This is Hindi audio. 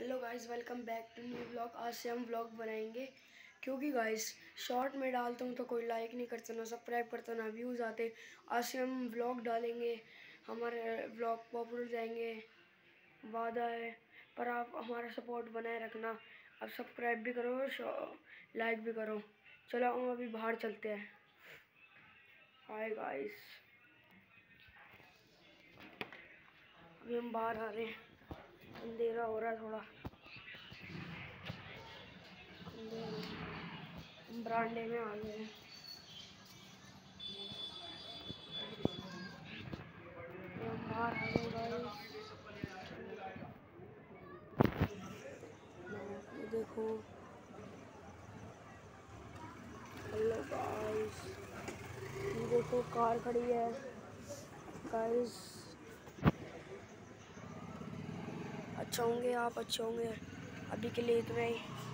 Hello guys, welcome back to new vlog. आज से हम व्लॉग बनाएंगे क्योंकि गाइस शॉर्ट में डालता हूँ तो कोई लाइक नहीं करता, ना सब्सक्राइब करता, ना व्यूज़ आते। आज से हम व्लॉग डालेंगे, हमारे व्लॉग पॉपुलर जाएंगे, वादा है। पर आप हमारा सपोर्ट बनाए रखना, आप सब्सक्राइब भी करो, लाइक भी करो। चलो हम अभी बाहर चलते हैं। हाय गाइस, अभी हम बाहर आ रहे हैं, अंधेरा हो रहा है थोड़ा। हम बरामदे में आ गए हैं। हम बाहर आ गए गाइस, ये देखो। हेलो गाइस, ये देखो कार खड़ी है गाइस। अच्छा होंगे आप, अच्छे होंगे। अभी के लिए इतना ही।